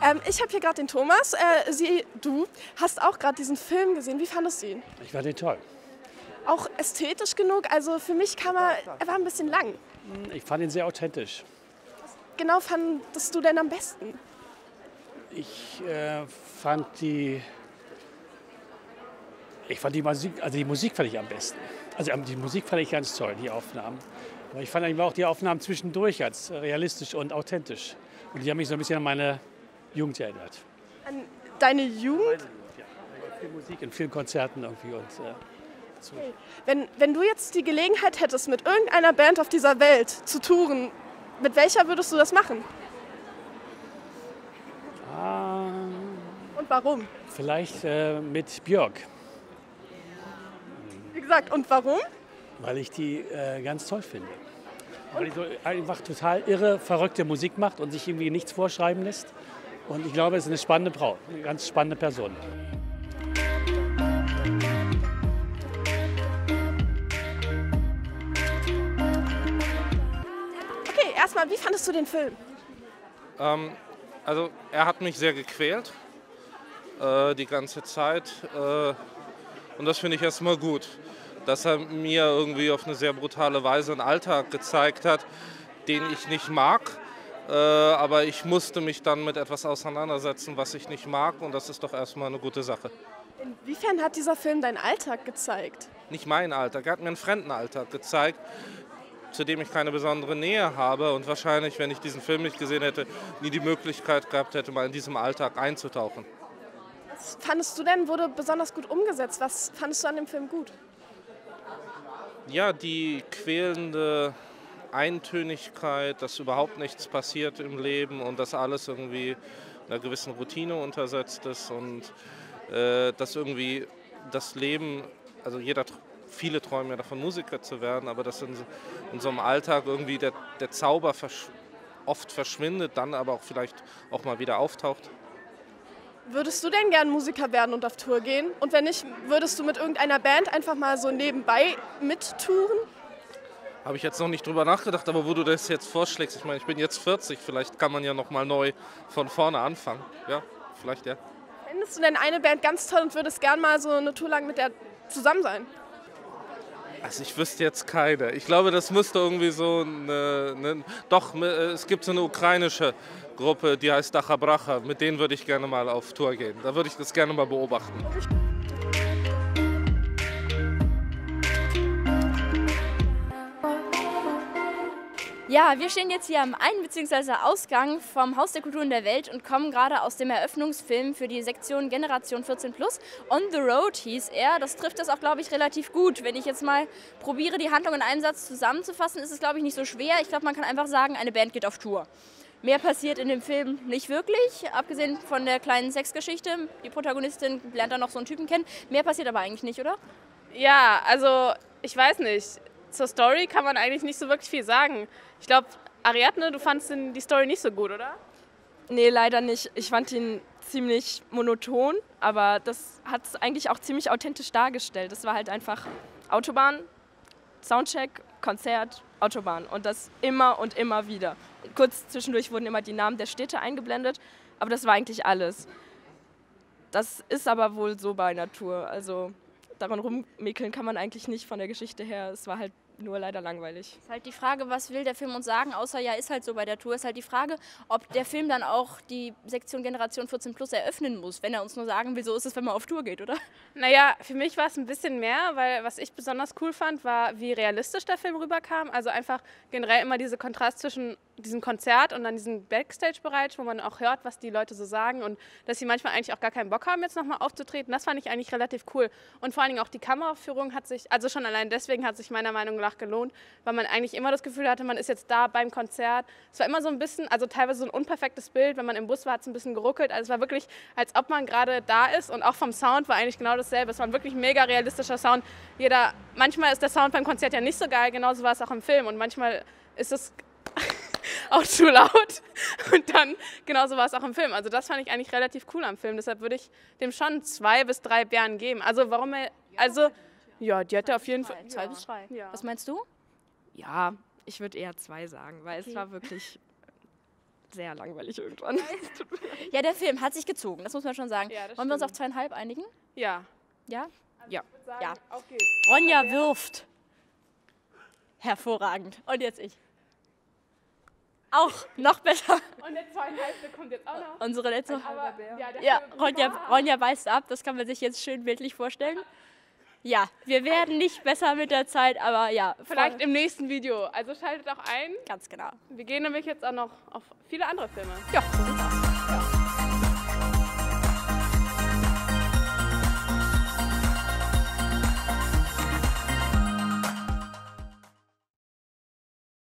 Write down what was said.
Ich habe hier gerade den Thomas. Du hast auch gerade diesen Film gesehen. Wie fandest du ihn? Ich fand den toll. Auch ästhetisch genug? Also für mich er war ein bisschen lang. Ich fand ihn sehr authentisch. Genau fandest du denn am besten? Ich fand die Musik, also die Musik fand ich am besten. Also die Musik fand ich ganz toll, die Aufnahmen. Aber ich fand auch die Aufnahmen zwischendurch als realistisch und authentisch. Und die haben mich so ein bisschen an meine Jugend erinnert. An deine Jugend? Meine Jugend, ja. Viel Musik in vielen Konzerten irgendwie. Okay. Wenn du jetzt die Gelegenheit hättest, mit irgendeiner Band auf dieser Welt zu touren, mit welcher würdest du das machen? Und warum? Vielleicht mit Björk. Wie gesagt, und warum? Weil ich die ganz toll finde. Weil die so einfach total irre, verrückte Musik macht und sich irgendwie nichts vorschreiben lässt. Und ich glaube, es ist eine spannende Frau, eine ganz spannende Person. Okay, erstmal, wie fandest du den Film? Also er hat mich sehr gequält, die ganze Zeit. Und das finde ich erstmal gut, dass er mir irgendwie auf eine sehr brutale Weise einen Alltag gezeigt hat, den ich nicht mag. Aber ich musste mich dann mit etwas auseinandersetzen, was ich nicht mag. Und das ist doch erstmal eine gute Sache. Inwiefern hat dieser Film deinen Alltag gezeigt? Nicht meinen Alltag, er hat mir einen Fremdenalltag gezeigt, zu dem ich keine besondere Nähe habe. Und wahrscheinlich, wenn ich diesen Film nicht gesehen hätte, nie die Möglichkeit gehabt hätte, mal in diesem Alltag einzutauchen. Was fandest du denn, wurde besonders gut umgesetzt? Was fandest du an dem Film gut? Ja, die quälende Eintönigkeit, dass überhaupt nichts passiert im Leben und dass alles irgendwie einer gewissen Routine untersetzt ist und dass irgendwie das Leben, also viele träumen ja davon, Musiker zu werden, aber dass in so einem Alltag irgendwie der Zauber oft verschwindet, dann aber auch vielleicht auch mal wieder auftaucht. Würdest du denn gern Musiker werden und auf Tour gehen? Und wenn nicht, würdest du mit irgendeiner Band einfach mal so nebenbei mittouren? Habe ich jetzt noch nicht drüber nachgedacht, aber wo du das jetzt vorschlägst, ich meine, ich bin jetzt 40, vielleicht kann man ja noch mal neu von vorne anfangen. Ja, vielleicht ja. Fändest du denn eine Band ganz toll und würdest gern mal so eine Tour lang mit der zusammen sein? Also ich wüsste jetzt keine. Ich glaube, das müsste irgendwie so es gibt so eine ukrainische Gruppe, die heißt Dacha Bracha. Mit denen würde ich gerne mal auf Tour gehen. Da würde ich das gerne mal beobachten. Ja, wir stehen jetzt hier am Ein- bzw. Ausgang vom Haus der Kulturen der Welt und kommen gerade aus dem Eröffnungsfilm für die Sektion Generation 14+. On the Road hieß er. Das trifft das auch, glaube ich, relativ gut. Wenn ich jetzt mal probiere, die Handlung in einem Satz zusammenzufassen, ist es, glaube ich, nicht so schwer. Ich glaube, man kann einfach sagen, eine Band geht auf Tour. Mehr passiert in dem Film nicht wirklich, abgesehen von der kleinen Sexgeschichte. Die Protagonistin lernt dann noch so einen Typen kennen. Mehr passiert aber eigentlich nicht, oder? Ja, also ich weiß nicht. Zur Story kann man eigentlich nicht so wirklich viel sagen. Ich glaube, Ariadne, du fandst die Story nicht so gut, oder? Nee, leider nicht. Ich fand ihn ziemlich monoton, aber das hat es eigentlich auch ziemlich authentisch dargestellt. Es war halt einfach Autobahn, Soundcheck, Konzert, Autobahn und das immer und immer wieder. Kurz zwischendurch wurden immer die Namen der Städte eingeblendet, aber das war eigentlich alles. Das ist aber wohl so bei Natur. Also daran rummäkeln kann man eigentlich nicht von der Geschichte her. Es war halt nur leider langweilig. Ist halt die Frage, was will der Film uns sagen, außer ja, ist halt so bei der Tour. Ist halt die Frage, ob der Film dann auch die Sektion Generation 14+ eröffnen muss, wenn er uns nur sagen will, so ist es, wenn man auf Tour geht, oder? Naja, für mich war es ein bisschen mehr, weil was ich besonders cool fand, war, wie realistisch der Film rüberkam. Also einfach generell immer dieser Kontrast zwischen diesem Konzert und dann diesem Backstage-Bereich, wo man auch hört, was die Leute so sagen und dass sie manchmal eigentlich auch gar keinen Bock haben, jetzt nochmal aufzutreten. Das fand ich eigentlich relativ cool. Und vor allen Dingen auch die Kameraführung hat sich, also schon allein deswegen hat sich meiner Meinung nach gelohnt, weil man eigentlich immer das Gefühl hatte, man ist jetzt da beim Konzert. Es war immer so ein bisschen, also teilweise so ein unperfektes Bild, wenn man im Bus war, hat es ein bisschen geruckelt. Also es war wirklich, als ob man gerade da ist und auch vom Sound war eigentlich genau dasselbe. Es war ein wirklich mega realistischer Sound. Manchmal ist der Sound beim Konzert ja nicht so geil, genauso war es auch im Film und manchmal ist es auch zu laut und dann genauso war es auch im Film. Also das fand ich eigentlich relativ cool am Film, deshalb würde ich dem schon 2 bis 3 Bären geben. Also ja, die hat er auf jeden Fall 2 bis 3. Ja. Was meinst du? Ja, ich würde eher 2 sagen, weil es war wirklich sehr langweilig irgendwann. Ja, der Film hat sich gezogen, das muss man schon sagen. Ja, das Wollen wir uns auf stimmt. 2,5 einigen? Ja. Ja? Ja. Ich würde sagen, Ja. auf geht's. Ronja wirft. Hervorragend. Und jetzt ich. Auch noch besser. Und der 2,5 kommt jetzt auch noch. Unsere letzte. Aber ja, der Ja, Film- Ronja beißt ab, das kann man sich jetzt schön bildlich vorstellen. Ja, wir werden nicht besser mit der Zeit, aber ja. Vielleicht im nächsten Video. Also schaltet auch ein. Ganz genau. Wir gehen nämlich jetzt auch noch auf viele andere Filme. Ja, so sieht's aus.